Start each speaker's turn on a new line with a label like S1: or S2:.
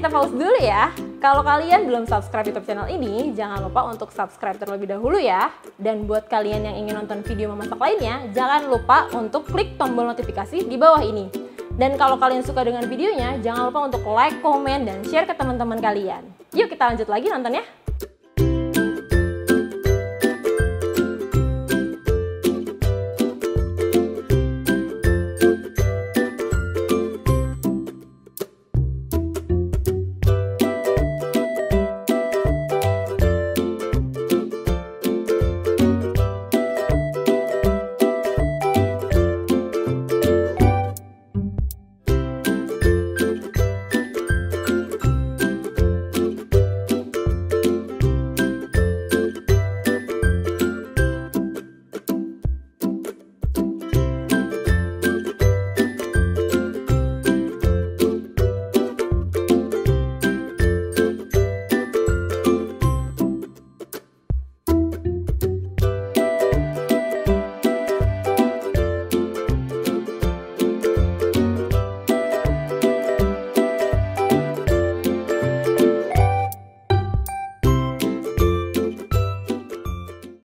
S1: kita pause dulu ya. Kalau kalian belum subscribe YouTube channel ini, jangan lupa untuk subscribe terlebih dahulu ya. Dan buat kalian yang ingin nonton video memasak lainnya, jangan lupa untuk klik tombol notifikasi di bawah ini. Dan kalau kalian suka dengan videonya, jangan lupa untuk like, komen, dan share ke teman-teman kalian. Yuk kita lanjut lagi nontonnya.